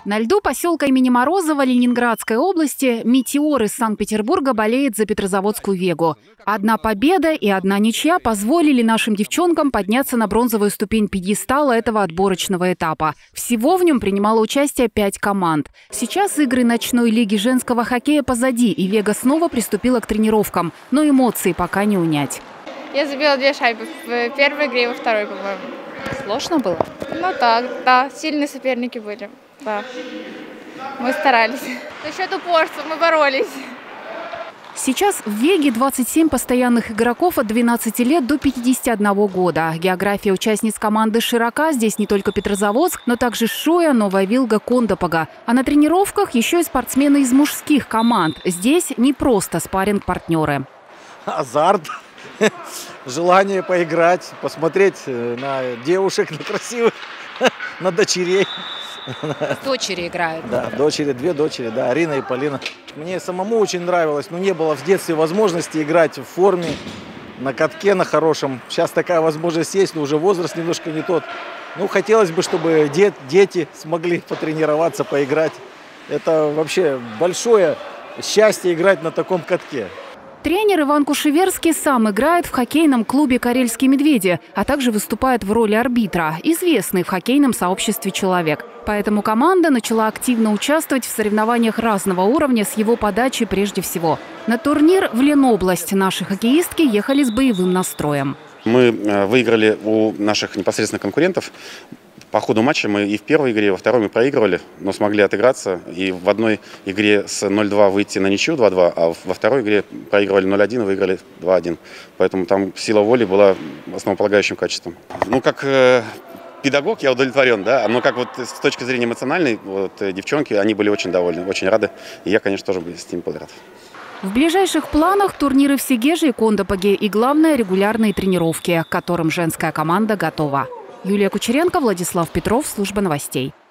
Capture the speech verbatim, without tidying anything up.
На льду поселка имени Морозова Ленинградской области «Метеор» из Санкт-Петербурга болеет за Петрозаводскую «Вегу». Одна победа и одна ничья позволили нашим девчонкам подняться на бронзовую ступень пьедестала этого отборочного этапа. Всего в нем принимало участие пять команд. Сейчас игры ночной лиги женского хоккея позади, и «Вега» снова приступила к тренировкам. Но эмоции пока не унять. Я забила две шайбы в первой игре и во второй, по-моему. Сложно было? Ну так, да, сильные соперники были. Да. Мы старались. За счет упорства мы боролись. Сейчас в «Веге» двадцать семь постоянных игроков от двенадцати лет до пятидесяти одного года. География участниц команды широка. Здесь не только Петрозаводск, но также Шуя, Новая Вилга, Кондопога. А на тренировках еще и спортсмены из мужских команд. Здесь не просто спарринг-партнеры. Азарт, желание поиграть, посмотреть на девушек, на красивых, на дочерей. Дочери играют. Да, дочери, две дочери, да, Арина и Полина. Мне самому очень нравилось, но не было в детстве возможности играть в форме, на катке, на хорошем. Сейчас такая возможность есть, но уже возраст немножко не тот. Ну, хотелось бы, чтобы дет, дети смогли потренироваться, поиграть. Это вообще большое счастье играть на таком катке. Тренер Иван Кушеверский сам играет в хоккейном клубе «Карельские медведи», а также выступает в роли арбитра, известный в хоккейном сообществе человек. Поэтому команда начала активно участвовать в соревнованиях разного уровня с его подачей прежде всего. На турнир в Ленобласть наши хоккеистки ехали с боевым настроем. Мы выиграли у наших непосредственных конкурентов. По ходу матча мы и в первой игре, и во второй мы проигрывали, но смогли отыграться. И в одной игре с ноль-два выйти на ничью два-два, а во второй игре проигрывали ноль-один и выиграли два-один. Поэтому там сила воли была основополагающим качеством. Ну, как э, педагог я удовлетворен, да, но как вот с точки зрения эмоциональной, вот, девчонки, они были очень довольны, очень рады. И я, конечно, тоже с ними был рад. В ближайших планах турниры в Сегеже и Кондопоге и, главное, регулярные тренировки, к которым женская команда готова. Юлия Кучеренко, Владислав Петров, служба новостей.